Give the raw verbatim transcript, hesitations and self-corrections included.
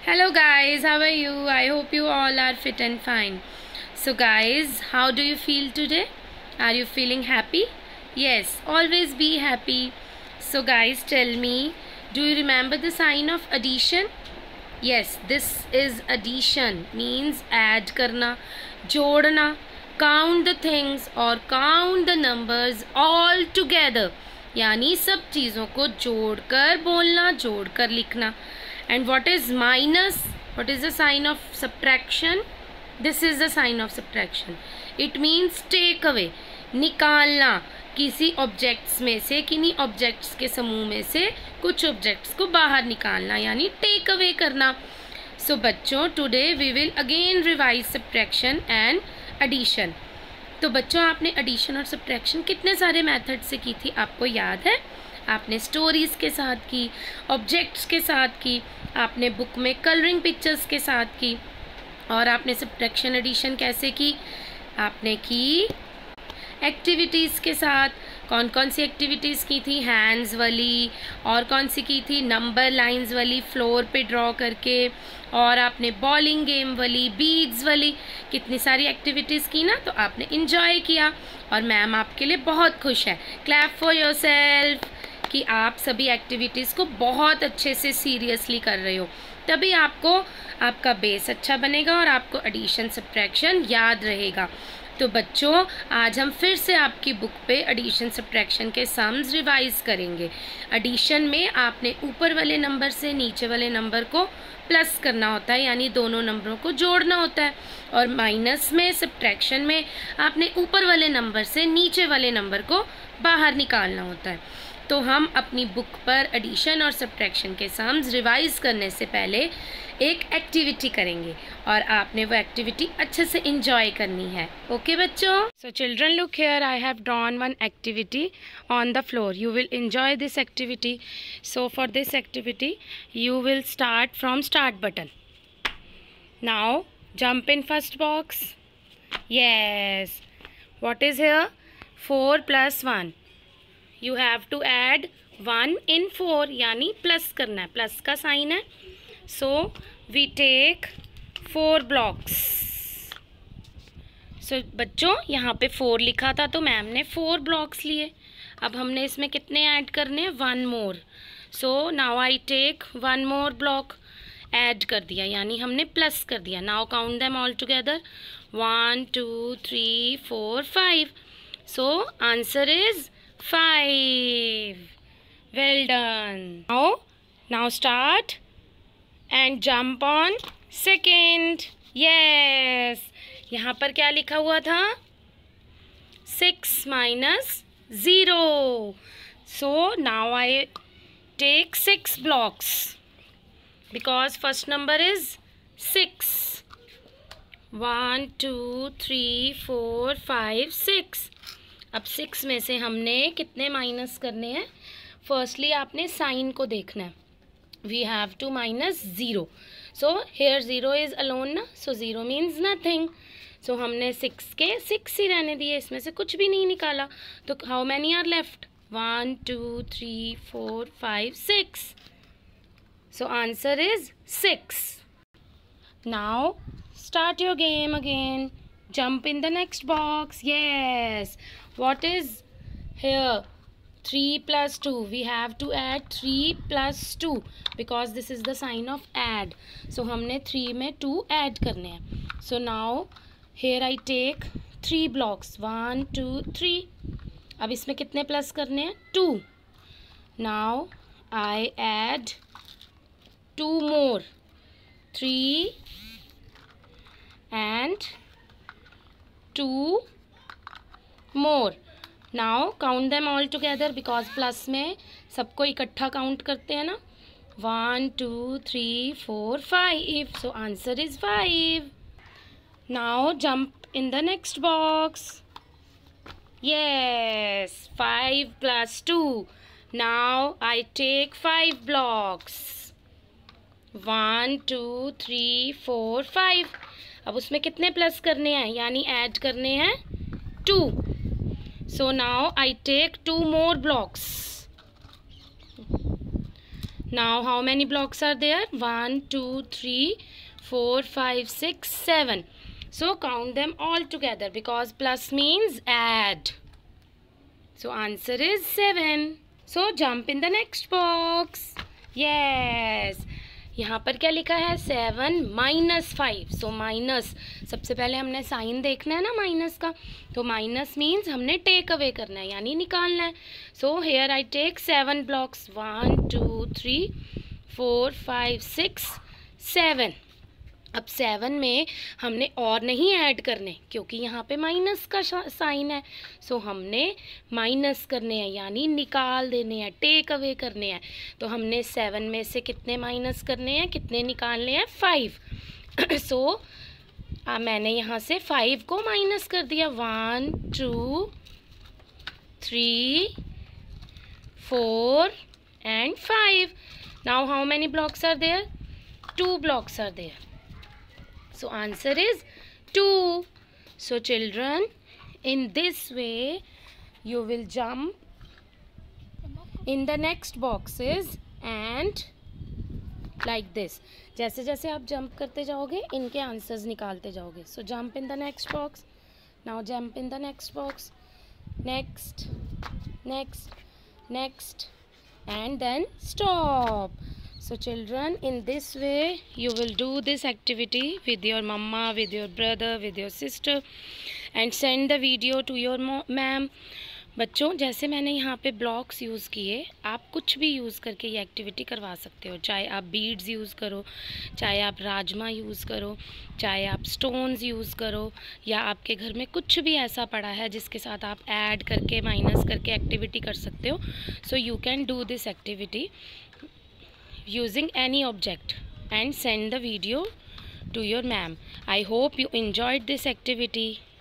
Hello guys, how are you? I hope you all are fit and fine. So guys, how do you feel today? Are you feeling happy? Yes, always be happy. So guys, tell me, do you remember the sign of addition? Yes, this is addition, means add karna, jodna, count the things or count the numbers all together. यानी सब चीज़ों को जोड़कर बोलना, जोड़कर लिखना. And what is minus? What is the sign of subtraction? This is the sign of subtraction. It means take away, निकालना. किसी ऑब्जेक्ट्स में से, किन्हीं ऑब्जेक्ट्स के समूह में से कुछ ऑब्जेक्ट्स को बाहर निकालना, यानी टेक अवे करना. सो बच्चों, today we will again revise subtraction and addition. तो बच्चों, आपने एडिशन और सब्ट्रैक्शन कितने सारे मेथड से की थी, आपको याद है? आपने स्टोरीज़ के साथ की, ऑब्जेक्ट्स के साथ की, आपने बुक में कलरिंग पिक्चर्स के साथ की, और आपने सब्ट्रैक्शन एडिशन कैसे की? आपने की एक्टिविटीज़ के साथ. कौन कौन सी एक्टिविटीज़ की थी? हैंड्स वाली, और कौन सी की थी? नंबर लाइंस वाली, फ्लोर पे ड्रॉ करके, और आपने बॉलिंग गेम वाली, बीड्स वाली. कितनी सारी एक्टिविटीज़ की ना, तो आपने इंजॉय किया और मैम आपके लिए बहुत खुश है. क्लैप फॉर योरसेल्फ कि आप सभी एक्टिविटीज़ को बहुत अच्छे से सीरियसली कर रहे हो. तभी आपको आपका बेस अच्छा बनेगा और आपको एडिशन सब्ट्रैक्शन याद रहेगा. तो बच्चों, आज हम फिर से आपकी बुक पे एडिशन सब्ट्रैक्शन के सम्स रिवाइज करेंगे. एडिशन में आपने ऊपर वाले नंबर से नीचे वाले नंबर को प्लस करना होता है, यानी दोनों नंबरों को जोड़ना होता है. और माइनस में, सब्ट्रैक्शन में, आपने ऊपर वाले नंबर से नीचे वाले नंबर को बाहर निकालना होता है. तो हम अपनी बुक पर एडिशन और सब्ट्रैक्शन के सम्स रिवाइज करने से पहले एक एक्टिविटी करेंगे, और आपने वो एक्टिविटी अच्छे से इंजॉय करनी है. ओके बच्चों? So children, look here, I have drawn one activity on the floor. You will enjoy this activity. So for this activity you will start from start button. Now jump in first box. Yes, what is here? four plus one. You have to add one in four, यानी plus करना है, plus का sign है. So we take four blocks. So बच्चों, यहाँ पे four लिखा था तो मैम ने फोर ब्लॉक्स लिए. अब हमने इसमें कितने ऐड करने हैं? One more. So now I take one more block. Add कर दिया, यानी हमने प्लस कर दिया. Now count them all together. One two three four five. So answer is five. Well done. Now now start and jump on second. Yes, यहाँ पर क्या लिखा हुआ था? Six minus zero. So now I take six blocks because first number is six. One two three four five six. अब six में से हमने कितने माइनस करने हैं? फर्स्टली आपने साइन को देखना है. We have to minus zero. So here zero is alone ना, सो ज़ीरो मीन्स नथिंग. सो हमने सिक्स के सिक्स ही रहने दिए, इसमें से कुछ भी नहीं निकाला. तो how many are left? One two three four five six. So answer is six. Now start your game again. Jump in the next box. Yes, what is here? three plus two. We have to add three plus two because this is the sign of add. So हमने three में two add करने हैं. So now here I take three blocks. one two three. अब इसमें कितने plus करने हैं? two. Now I add two more. three and two more. Now count them all together because plus में सबको इकट्ठा काउंट करते हैं ना. One two three four five. So answer is five. Now jump in the next box. Yes, five plus two. Now I take five blocks. One two three four five. अब उसमें कितने plus करने हैं, यानी add करने हैं two. So now I take two more blocks. Now how many blocks are there? one, two, three, four, five, six, seven. So count them all together because plus means add. So answer is seven. So jump in the next box. Yes. यहाँ पर क्या लिखा है? Seven minus five. So minus, सबसे पहले हमने sign देखना है ना माइनस का. तो माइनस मीन्स हमने टेक अवे करना है यानी निकालना है. So here I take seven blocks. One two three four five six seven. अब सेवन में हमने और नहीं ऐड करने क्योंकि यहाँ पे माइनस का साइन है. सो हमने माइनस करने हैं यानी निकाल देने हैं, टेक अवे करने हैं. तो हमने सेवन में से कितने माइनस करने हैं, कितने निकालने हैं? फाइव. सो अब मैंने यहाँ से फाइव को माइनस कर दिया. One two three four and five. Now how many blocks are there? Two blocks are there. So answer is two. So children, in this way you will jump in the next boxes and like this. जैसे जैसे आप jump करते जाओगे इनके answers निकालते जाओगे. So jump in the next box. Now jump in the next box. Next, next, next, and then stop. So children, in this way you will do this activity with your mama, with your brother, with your sister and send the video to your ma'am. बच्चों, जैसे मैंने यहाँ पे blocks use किए, आप कुछ भी use करके ये एक्टिविटी करवा सकते हो. चाहे आप बीड्स यूज़ करो, चाहे आप राजमा यूज़ करो, चाहे आप स्टोन्स यूज़ करो, या आपके घर में कुछ भी ऐसा पड़ा है जिसके साथ आप ऐड करके माइनस करके एक्टिविटी कर सकते हो. So you can do this activity using any object and send the video to your ma'am. I hope you enjoyed this activity.